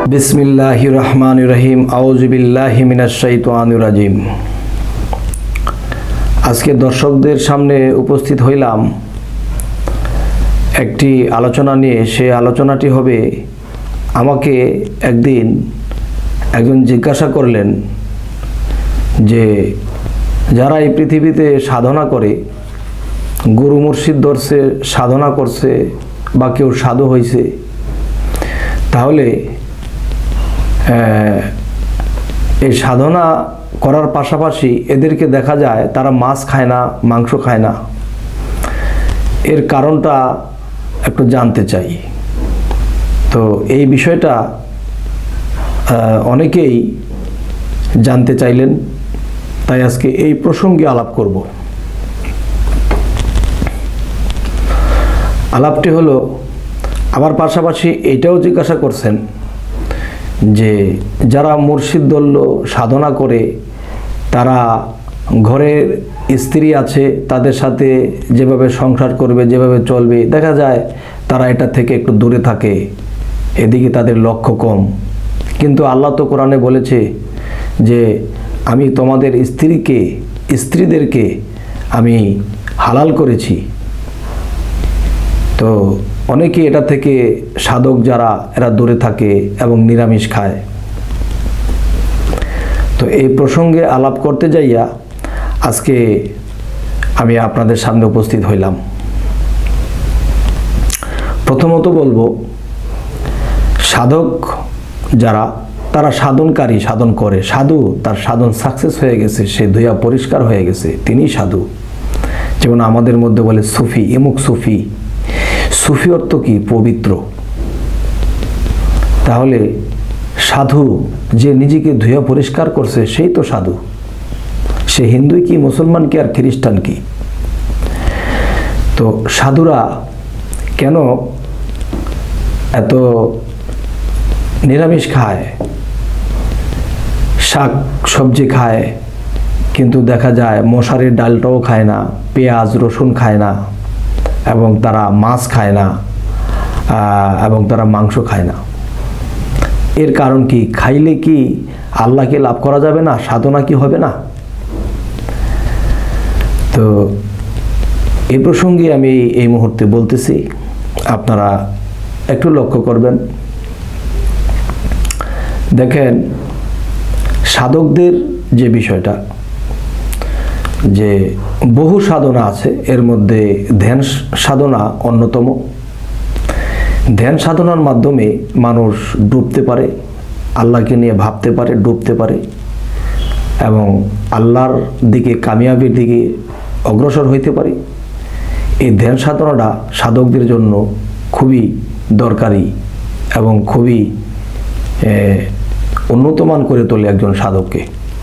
बिस्मिल्लाहिर रहमानिर रहीम आउज़ु बिल्लाहि मिनाश शाइतानिर राजीम। আজকে দর্শকদের সামনে উপস্থিত হইলাম একটি আলোচনা নিয়ে। সেই আলোচনাটি হবে, আমাকে একদিন একজন জিজ্ঞাসা করলেন যে যারা এই পৃথিবীতে সাধনা করে, গুরু মুর্শিদ ধরছে, সাধনা করছে বা কেউ সাধু হয়েছে, তাহলে এই সাধনা করার পাশাপাশি এদেরকে দেখা যায় তারা মাছ খায় না, মাংস খায় না। এর কারণটা একটু জানতে চাই। তো এই বিষয়টা অনেকেই জানতে চাইলেন, তাই আজকে এই প্রসঙ্গে আলাপ করব। আলাপটি হলো, আবার পাশাপাশি এটাও জিজ্ঞাসা করছেন যে যারা মুর্শিদ দল্য সাধনা করে, তারা ঘরের স্ত্রী আছে, তাদের সাথে যেভাবে সংসার করবে, যেভাবে চলবে, দেখা যায় তারা এটা থেকে একটু দূরে থাকে, এদিকে তাদের লক্ষ্য কম। কিন্তু আল্লাহ তো কোরআনে বলেছে যে আমি তোমাদের স্ত্রীদেরকে আমি হালাল করেছি। তো অনেকে এটা থেকে, সাধক যারা, এরা দূরে থাকে এবং নিরামিষ খায়। তো এই প্রসঙ্গে আলাপ করতে যাইয়া আজকে আমি আপনাদের সামনে উপস্থিত হইলাম। প্রথমত বলবো, সাধক যারা, তারা সাধনকারী, সাধন করে, সাধু তার সাধন সাকসেস হয়ে গেছে, সে ধুয়া পরিষ্কার হয়ে গেছে, তিনিই সাধু। যেমন আমাদের মধ্যে বলে সুফি, ইমুক সুফি। সুফি অর্থ কি? পবিত্র। তাহলে সাধু যে নিজেকে ধুয়া পরিষ্কার করছে, সেই তো সাধু। সে হিন্দু কি, মুসলমান কি, আর খ্রিস্টান কি। তো সাধুরা কেন এত নিরামিষ খায়, শাক সবজি খায়, কিন্তু দেখা যায় মশারির ডালটাও খায় না, পেঁয়াজ রসুন খায় না, এবং তারা মাছ খায় না, এবং তারা মাংস খায় না? এর কারণ কি? খাইলে কি আল্লাহকে লাভ করা যাবে না? সাধনা কি হবে না? তো এই প্রসঙ্গে আমি এই মুহূর্তে বলতেছি, আপনারা একটু লক্ষ্য করবেন। দেখেন, সাধকদের যে বিষয়টা, যে বহু সাধনা আছে, এর মধ্যে ধ্যান সাধনা অন্যতম। ধ্যান সাধনার মাধ্যমে মানুষ ডুবতে পারে, আল্লাহকে নিয়ে ভাবতে পারে, ডুবতে পারে, এবং আল্লাহর দিকে, কামিয়াবির দিকে অগ্রসর হইতে পারে। এই ধ্যান সাধনাটা সাধকদের জন্য খুবই দরকারি এবং খুবই উন্নতমান করে তোলে একজন সাধককে।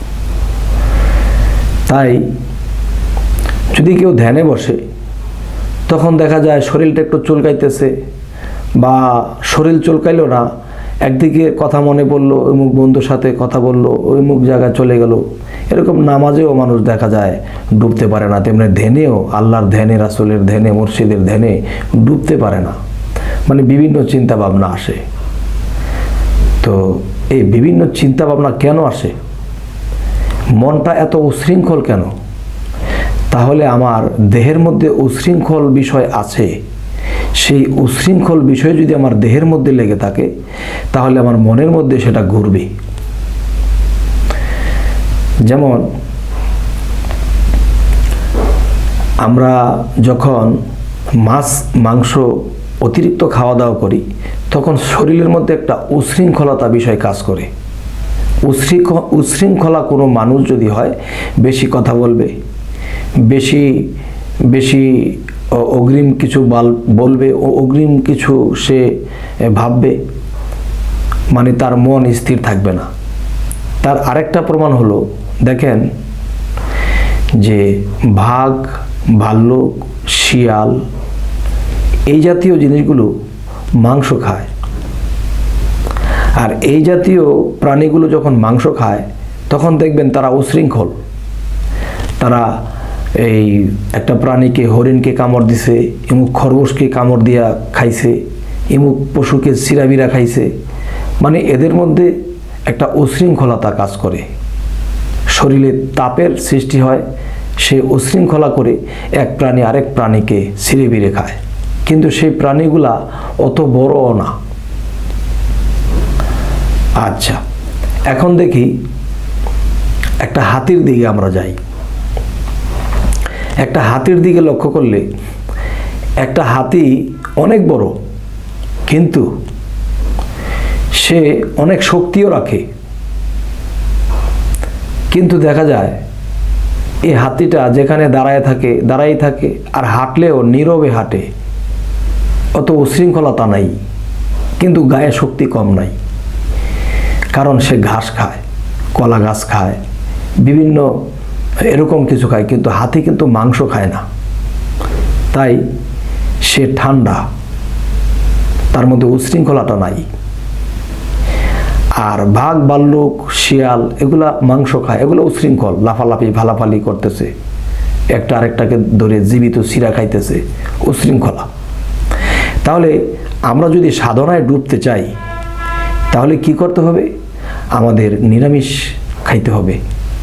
তাই যদি কেউ ধ্যানে বসে, তখন দেখা যায় শরীরটা একটু চুলকাইতেছে, বা শরীর চুলকাইলো না, একদিকে কথা মনে পড়লো, ওই মুখ বন্ধুর সাথে কথা বললো, ওই মুখ জায়গায় চলে গেল। এরকম নামাজেও মানুষ দেখা যায় ডুবতে পারে না, তেমনি ধ্যানেও, আল্লাহর ধ্যানে, রাসূলের ধ্যানে, মুর্শিদের ধ্যানে ডুবতে পারে না। মানে বিভিন্ন চিন্তা ভাবনা আসে। তো এই বিভিন্ন চিন্তা ভাবনা কেন আসে? মনটা এত উশৃঙ্খল কেন? তাহলে আমার দেহের মধ্যে উশৃঙ্খল বিষয় আছে। সেই উশৃঙ্খল বিষয় যদি আমার দেহের মধ্যে লেগে থাকে, তাহলে আমার মনের মধ্যে সেটা ঘুরবে। যেমন আমরা যখন মাছ মাংস অতিরিক্ত খাওয়া দাওয়া করি, তখন শরীরের মধ্যে একটা উশৃঙ্খলতা বিষয় কাজ করে। উশৃঙ্খলা কোনো মানুষ যদি হয়, বেশি কথা বলবে, বেশি অগ্রিম কিছু বলবে, অগ্রিম কিছু সে ভাববে, মানে তার মন স্থির থাকবে না। তার আরেকটা প্রমাণ হলো, দেখেন যে বাঘ, ভাল্লুক, শিয়াল, এই জাতীয় জিনিসগুলো মাংস খায়। আর এই জাতীয় প্রাণীগুলো যখন মাংস খায়, তখন দেখবেন তারা উশৃঙ্খল। তারা এই একটা প্রাণীকে, হরিণকে কামড় দিছে, এমুক খরগোশকে কামড় দিয়া খাইছে, এমুক পশুকে সিরাবিরা খাইছে, মানে এদের মধ্যে একটা উশৃঙ্খলতা কাজ করে, শরীরে তাপের সৃষ্টি হয়, সে উশৃঙ্খলা করে এক প্রাণী আরেক প্রাণীকে ছিঁড়ে বিড়ে খায়, কিন্তু সেই প্রাণীগুলা অত বড়ও না। আচ্ছা, এখন দেখি একটা হাতির দিকে আমরা যাই। একটা হাতির দিকে লক্ষ্য করলে একটা হাতি অনেক বড়, কিন্তু সে অনেক শক্তিও রাখে, কিন্তু দেখা যায় এই হাতিটা যেখানে দাঁড়ায় থাকে আর হাঁটলেও নীরবে হাঁটে, অত উশৃঙ্খলতা নাই, কিন্তু গায়ে শক্তি কম নাই। কারণ সে ঘাস খায়, কলা গাছ খায়, বিভিন্ন এরকম কিছু খায়, কিন্তু হাতি কিন্তু মাংস খায় না। তাই সে ঠান্ডা, তার মধ্যে উশৃঙ্খলাটা নাই। আর বাঘ, ভাল্লুক, শিয়াল এগুলা মাংস খায়, এগুলো উশৃঙ্খল, লাফালাফি ভালাফালি করতেছে, একটা আরেকটাকে ধরে জীবিত শিরা খাইতেছে, উশৃঙ্খলা। তাহলে আমরা যদি সাধনায় ডুবতে চাই, তাহলে কি করতে হবে? আমাদের নিরামিষ খাইতে হবে।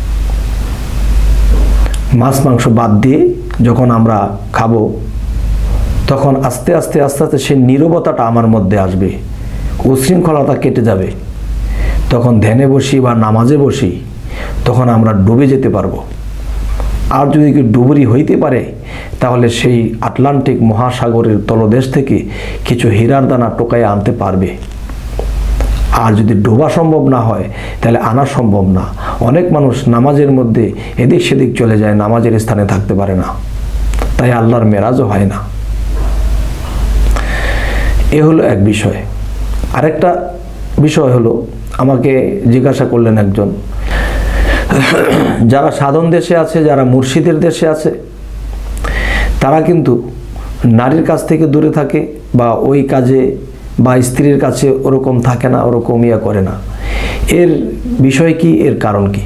মাছ মাংস বাদ দিয়ে যখন আমরা খাবো, তখন আস্তে আস্তে আস্তে আস্তে সেই নীরবতাটা আমার মধ্যে আসবে, উশৃঙ্খলতা কেটে যাবে। তখন ধ্যানে বসি বা নামাজে বসি, তখন আমরা ডুবে যেতে পারবো। আর যদি কি ডুবুরি হইতে পারে, তাহলে সেই আটলান্টিক মহাসাগরের তলদেশ থেকে কিছু হীরার দানা টোকায় আনতে পারবে। আর যদি ডোবা সম্ভব না হয়, তাহলে আনা সম্ভব না। অনেক মানুষ নামাজের মধ্যে এদিক সেদিক চলে যায়, নামাজের স্থানে থাকতে পারে না, তাই আল্লাহর মেরাজও হয় না। এ হলো এক বিষয়। আরেকটা বিষয় হলো, আমাকে জিজ্ঞাসা করলেন একজন, যারা সাধন দেশে আছে, যারা মুর্শিদের দেশে আছে, তারা কিন্তু নারীর কাছ থেকে দূরে থাকে, বা ওই কাজে বা স্ত্রীর কাছে ওরকম থাকে না, ওরকম করে না। এর বিষয় কি, এর কারণ কি?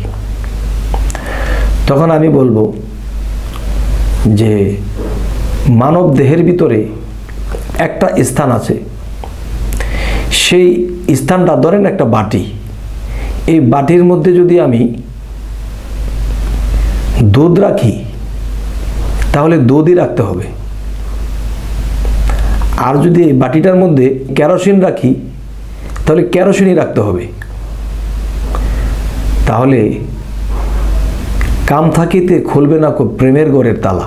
তখন আমি বলবো যে মানব দেহের ভিতরে একটা স্থান আছে, সেই স্থানটা ধরেন একটা বাটি। এই বাটির মধ্যে যদি আমি দুধ রাখি, তাহলে দুধই রাখতে হবে। আর যদি এই বাটিটার মধ্যে কেরোসিন রাখি, তাহলে কেরোসিনই রাখতে হবে। তাহলে কাম থাকিতে খুলবে না কো প্রেমের ঘরের তালা।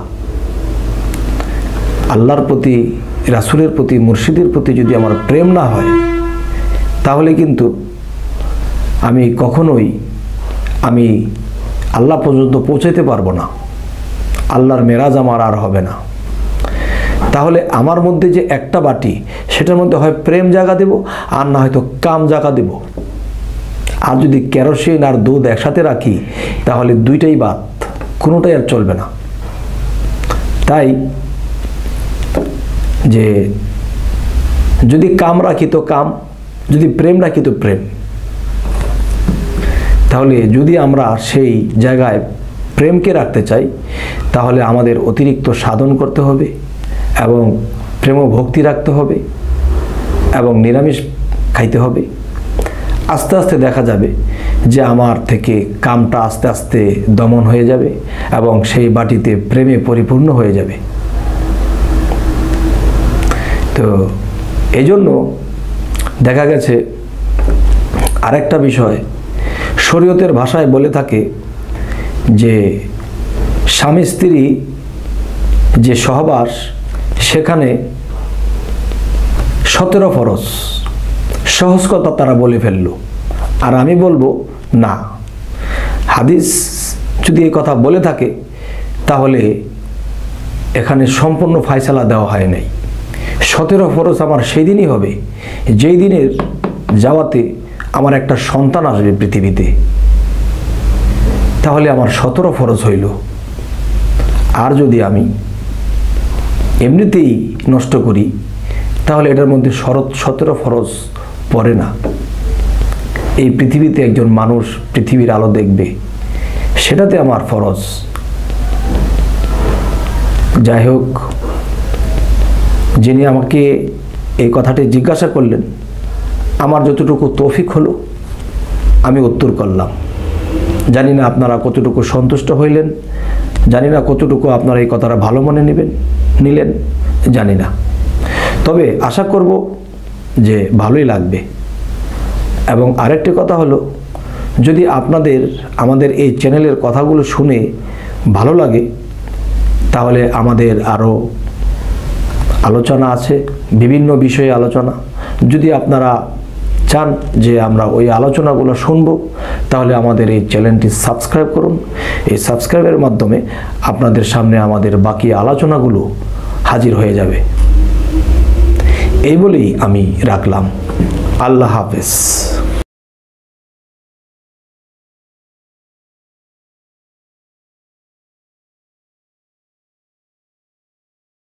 আল্লাহর প্রতি, রাসূলের প্রতি, মুর্শিদের প্রতি যদি আমার প্রেম না হয়, তাহলে কিন্তু আমি কখনোই আল্লাহ পর্যন্ত পৌঁছাইতে পারবো না, আল্লাহর মেরাজ আমার আর হবে না। তাহলে আমার মধ্যে যে একটা বাটি, সেটার মধ্যে হয় প্রেম জায়গা দেব, আর না হয়তো কাম জায়গা দেব। আর যদি কেরোসিন আর দুধ একসাথে রাখি, তাহলে দুইটাই বাদ, কোনোটাই আর চলবে না। তাই যে যদি কাম রাখি তো কাম, যদি প্রেম রাখি তো প্রেম। তাহলে যদি আমরা সেই জায়গায় প্রেমকে রাখতে চাই, তাহলে আমাদের অতিরিক্ত সাধন করতে হবে, এবং প্রেম ভক্তি রাখতে হবে, এবং নিরামিষ খাইতে হবে। আস্তে আস্তে দেখা যাবে যে আমার থেকে কামটা আস্তে আস্তে দমন হয়ে যাবে, এবং সেই বাটিতে প্রেমে পরিপূর্ণ হয়ে যাবে। তো এই জন্য দেখা গেছে আরেকটা বিষয়, শরীয়তের ভাষায় বলে থাকে যে স্বামী স্ত্রী যে সহবাস, সেখানে 17 ফরজ। সহজ কথা তারা বলে ফেললো। আর আমি বলবো না, হাদিস যদি এই কথা বলে থাকে, তাহলে এখানে সম্পূর্ণ ফায়সালা দেওয়া হয় নাই। 17 ফরজ আমার সেই দিনই হবে, যেই দিনের যাওয়াতে আমার একটা সন্তান আসবে পৃথিবীতে। তাহলে আমার 17 ফরজ হইল। আর যদি আমি এমনিতেই নষ্ট করি, তাহলে এটার মধ্যে 17 ফরজ পড়ে না। এই পৃথিবীতে একজন মানুষ পৃথিবীর আলো দেখবে, সেটাতে আমার ফরজ। যাই হোক, যিনি আমাকে এই কথাটি জিজ্ঞাসা করলেন, আমার যতটুকু তৌফিক হলো আমি উত্তর করলাম। জানি না আপনারা কতটুকু সন্তুষ্ট হইলেন, জানি না কতটুকু আপনারা এই কথাটা ভালো মনে নিলেন, জানি না। তবে আশা করব যে ভালোই লাগবে। এবং আরেকটি কথা হলো, যদি আপনাদের আমাদের এই চ্যানেলের কথাগুলো শুনে ভালো লাগে, তাহলে আমাদের আরও আলোচনা আছে, বিভিন্ন বিষয়ে আলোচনা। যদি আপনারা চান যে আমরা ওই আলোচনাগুলো শুনবো, তাহলে আমাদের এই চ্যানেলটি সাবস্ক্রাইব করুন। এই সাবস্ক্রাইবের মাধ্যমে আপনাদের সামনে আমাদের বাকি আলোচনাগুলো হাজির হয়ে যাবে। এই বলেই আমি রাখলাম। আল্লাহ হাফেজ।